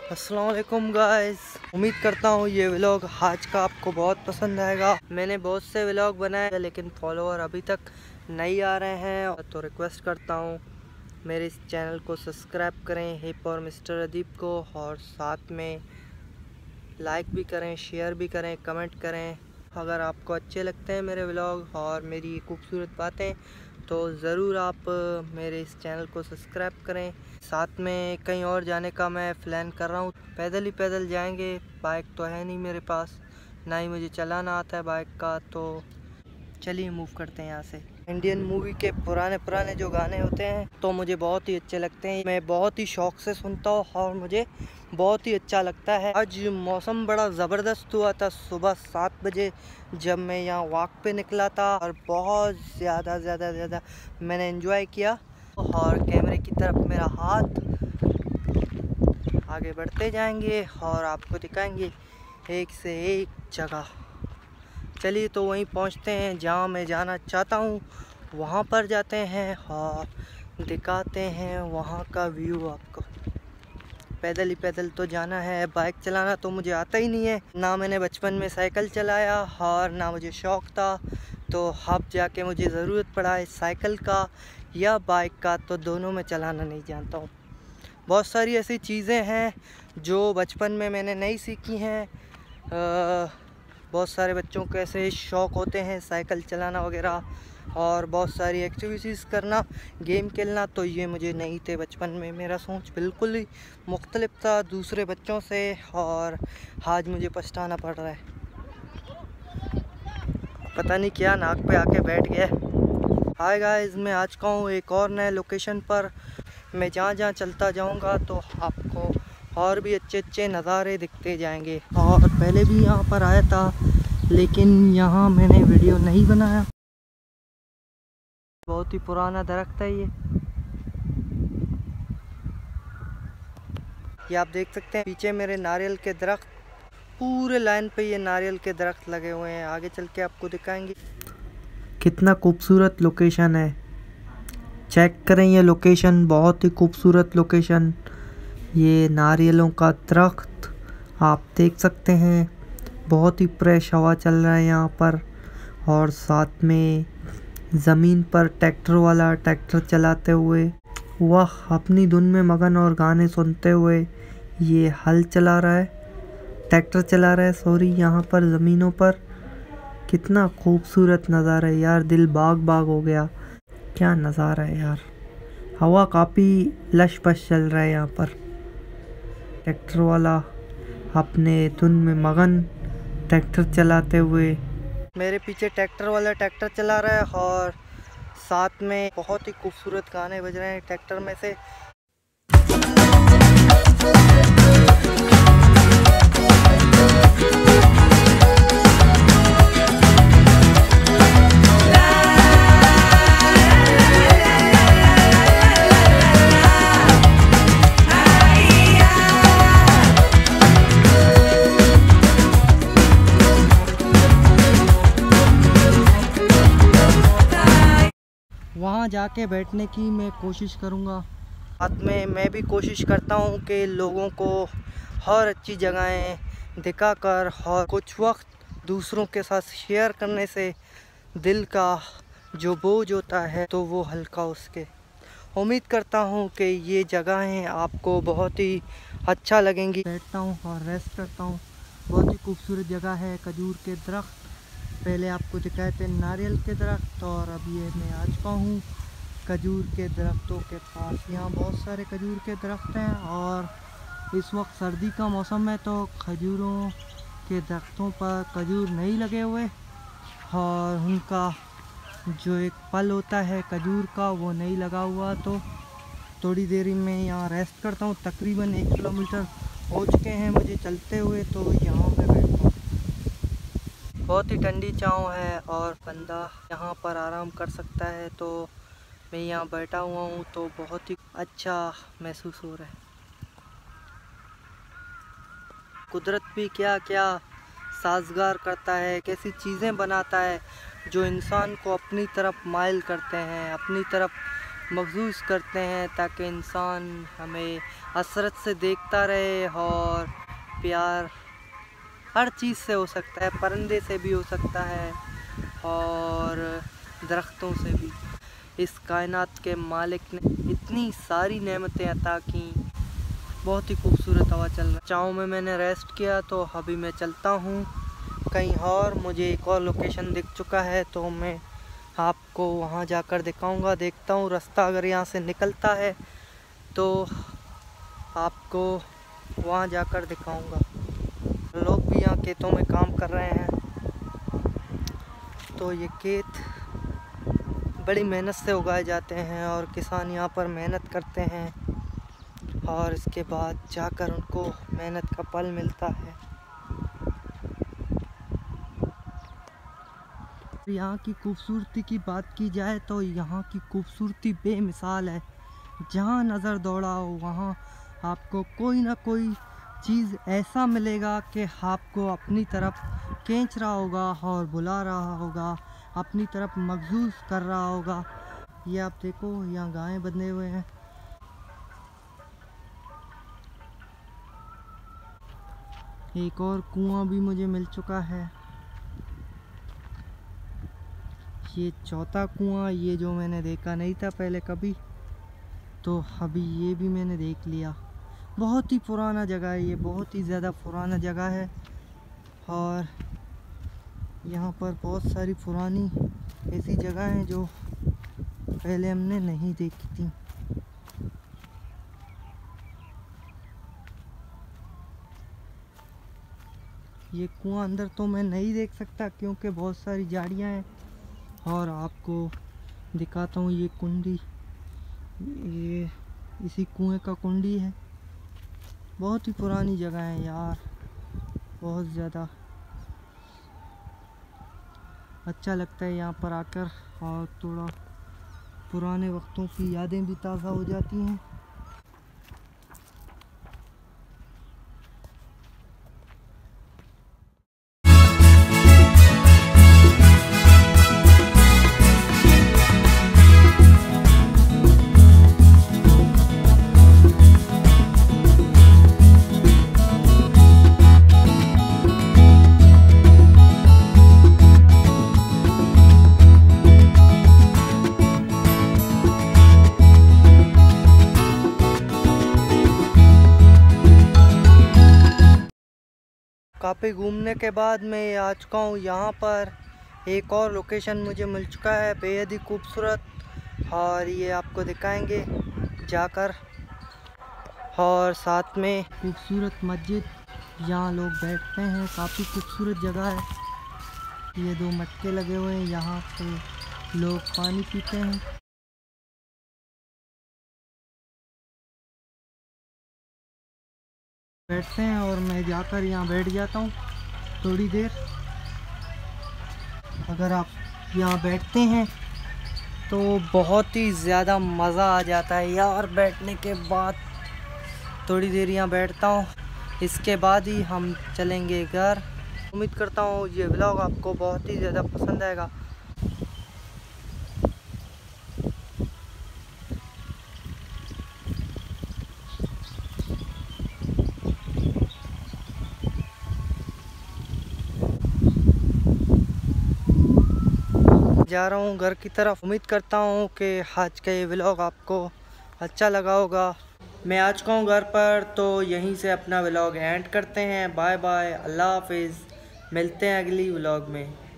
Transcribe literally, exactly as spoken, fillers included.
अस्सलाम वालेकुम गाइस, उम्मीद करता हूँ ये व्लॉग आज का आपको बहुत पसंद आएगा। मैंने बहुत से व्लॉग बनाए लेकिन फॉलोअर अभी तक नहीं आ रहे हैं, तो रिक्वेस्ट करता हूँ मेरे इस चैनल को सब्सक्राइब करें हिप और मिस्टर अदीब को, और साथ में लाइक भी करें, शेयर भी करें, कमेंट करें। अगर आपको अच्छे लगते हैं मेरे व्लॉग और मेरी खूबसूरत बातें तो ज़रूर आप मेरे इस चैनल को सब्सक्राइब करें। साथ में कहीं और जाने का मैं प्लान कर रहा हूँ, पैदल ही पैदल जाएंगे। बाइक तो है नहीं मेरे पास, ना ही मुझे चलाना आता है बाइक का, तो चलिए मूव करते हैं यहाँ से। इंडियन मूवी के पुराने पुराने जो गाने होते हैं तो मुझे बहुत ही अच्छे लगते हैं, मैं बहुत ही शौक से सुनता हूँ और मुझे बहुत ही अच्छा लगता है। आज मौसम बड़ा ज़बरदस्त हुआ था सुबह सात बजे जब मैं यहाँ वॉक पे निकला था, और बहुत ज़्यादा ज़्यादा ज़्यादा मैंने एंजॉय किया। और कैमरे की तरफ मेरा हाथ, आगे बढ़ते जाएंगे और आपको दिखाएंगे एक से एक जगह। चलिए तो वहीं पहुंचते हैं जहां मैं जाना चाहता हूं, वहां पर जाते हैं और दिखाते हैं वहां का व्यू आपको। पैदल ही पैदल तो जाना है, बाइक चलाना तो मुझे आता ही नहीं है, ना मैंने बचपन में साइकिल चलाया और ना मुझे शौक़ था। तो अब जाके मुझे ज़रूरत पड़ा है साइकिल का या बाइक का, तो दोनों में चलाना नहीं जानता हूँ। बहुत सारी ऐसी चीज़ें हैं जो बचपन में मैंने नहीं सीखी हैं। बहुत सारे बच्चों को ऐसे शौक़ होते हैं साइकिल चलाना वगैरह और बहुत सारी एक्टिविटीज़ करना, गेम खेलना, तो ये मुझे नहीं थे बचपन में। मेरा सोच बिल्कुल ही मुख्तलिफ था दूसरे बच्चों से, और आज मुझे पछताना पड़ रहा है। पता नहीं क्या नाक पे आके बैठ गया। हाय गाइस, मैं आज का हूँ एक और नए लोकेशन पर। मैं जहाँ जहाँ चलता जाऊँगा तो आपको और भी अच्छे अच्छे नज़ारे दिखते जाएंगे। और पहले भी यहाँ पर आया था लेकिन यहाँ मैंने वीडियो नहीं बनाया। बहुत ही पुराना दरख्त है ये ये आप देख सकते हैं पीछे मेरे नारियल के दरख्त, पूरे लाइन पे ये नारियल के दरख्त लगे हुए हैं। आगे चल के आपको दिखाएंगे कितना खूबसूरत लोकेशन है। चेक करें ये लोकेशन, बहुत ही खूबसूरत लोकेशन। ये नारियलों का दरख्त आप देख सकते हैं, बहुत ही फ्रेश हवा चल रहा है यहाँ पर। और साथ में ज़मीन पर ट्रैक्टर वाला ट्रैक्टर चलाते हुए वह अपनी धुन में मगन और गाने सुनते हुए ये हल चला रहा है, ट्रैक्टर चला रहा है सॉरी, यहाँ पर ज़मीनों पर। कितना खूबसूरत नज़ारा है यार, दिल बाग बाग हो गया। क्या नज़ारा है यार, हवा काफ़ी लश पश चल रहा है यहाँ पर। ट्रैक्टर वाला अपने धुन में मगन ट्रैक्टर चलाते हुए, मेरे पीछे ट्रैक्टर वाला ट्रैक्टर चला रहा है और साथ में बहुत ही खूबसूरत गाने बज रहे हैं ट्रैक्टर में से। वहाँ जाके बैठने की मैं कोशिश करूँगा। साथ में मैं भी कोशिश करता हूँ कि लोगों को हर अच्छी जगहें दिखाकर और कुछ वक्त दूसरों के साथ शेयर करने से दिल का जो बोझ होता है तो वो हल्का उसके। उम्मीद करता हूँ कि ये जगहें आपको बहुत ही अच्छा लगेंगी। बैठता हूँ और रेस्ट करता हूँ। बहुत ही खूबसूरत जगह है। खजूर के दरख्त पहले आपको दिखाए थे नारियल के दरख्त, और अब ये मैं आ चुका हूँ खजूर के दरख्तों के पास। यहाँ बहुत सारे खजूर के दरख्त हैं और इस वक्त सर्दी का मौसम है तो खजूरों के दरख्तों पर खजूर नहीं लगे हुए और उनका जो एक फल होता है खजूर का वो नहीं लगा हुआ। तो थोड़ी देरी में यहाँ रेस्ट करता हूँ। तकरीबन एक किलोमीटर हो चुके हैं मुझे चलते हुए, तो यहाँ पे बैठता हूँ। बहुत ही ठंडी छाँव है और बंदा यहाँ पर आराम कर सकता है, तो मैं यहाँ बैठा हुआ हूँ तो बहुत ही अच्छा महसूस हो रहा है। कुदरत भी क्या क्या साजगार करता है, कैसी चीज़ें बनाता है जो इंसान को अपनी तरफ माइल करते हैं, अपनी तरफ महसूस करते हैं, ताकि इंसान हमें हसरत से देखता रहे। और प्यार हर चीज़ से हो सकता है, परिंदे से भी हो सकता है और दरख्तों से भी। इस कायनात के मालिक ने इतनी सारी नेमतें अता की, बहुत ही खूबसूरत हवा चल रहा है। चाँव में मैंने रेस्ट किया, तो अभी मैं चलता हूँ कहीं और। मुझे एक और लोकेशन दिख चुका है, तो मैं आपको वहाँ जाकर दिखाऊंगा। देखता हूँ रास्ता अगर यहाँ से निकलता है तो आपको वहाँ जाकर दिखाऊंगा। लोग भी यहाँ खेतों में काम कर रहे हैं। तो ये खेत बड़ी मेहनत से उगाए जाते हैं और किसान यहाँ पर मेहनत करते हैं और इसके बाद जाकर उनको मेहनत का फल मिलता है। यहाँ की खूबसूरती की बात की जाए तो यहाँ की खूबसूरती बेमिसाल है। जहाँ नज़र दौड़ाओ वहाँ आपको कोई ना कोई चीज़ ऐसा मिलेगा कि आपको अपनी तरफ खींच रहा होगा और बुला रहा होगा, अपनी तरफ महसूस कर रहा होगा। ये आप देखो, यहाँ गायें बंधे हुए हैं। एक और कुआं भी मुझे मिल चुका है। ये चौथा कुआं, ये जो मैंने देखा नहीं था पहले कभी, तो अभी ये भी मैंने देख लिया। बहुत ही पुराना जगह है ये, बहुत ही ज़्यादा पुराना जगह है और यहाँ पर बहुत सारी पुरानी ऐसी जगह हैं जो पहले हमने नहीं देखी थी। ये कुआं अंदर तो मैं नहीं देख सकता क्योंकि बहुत सारी झाड़ियाँ हैं। और आपको दिखाता हूँ ये कुंडी, ये इसी कुएं का कुंडी है। बहुत ही पुरानी जगह है यार, बहुत ज़्यादा अच्छा लगता है यहाँ पर आकर और थोड़ा पुराने वक्तों की यादें भी ताज़ा हो जाती हैं। काफ़ी घूमने के बाद मैं आ चुका हूँ यहाँ पर। एक और लोकेशन मुझे मिल चुका है बेहद ही खूबसूरत, और ये आपको दिखाएंगे जाकर। और साथ में खूबसूरत मस्जिद, यहाँ लोग बैठते हैं, काफ़ी खूबसूरत जगह है। ये दो मटके लगे हुए हैं, यहाँ पे लोग पानी पीते हैं। बैठते हैं और मैं जाकर यहाँ बैठ जाता हूँ थोड़ी देर। अगर आप यहाँ बैठते हैं तो बहुत ही ज़्यादा मज़ा आ जाता है यार। बैठने के बाद थोड़ी देर यहाँ बैठता हूँ, इसके बाद ही हम चलेंगे घर। उम्मीद करता हूँ ये व्लॉग आपको बहुत ही ज़्यादा पसंद आएगा। जा रहा हूँ घर की तरफ। उम्मीद करता हूँ कि आज का ये व्लॉग आपको अच्छा लगा होगा। मैं आ चुका हूँ घर पर, तो यहीं से अपना व्लॉग एंड करते हैं। बाय बाय, अल्लाह हाफिज़। मिलते हैं अगली व्लॉग में।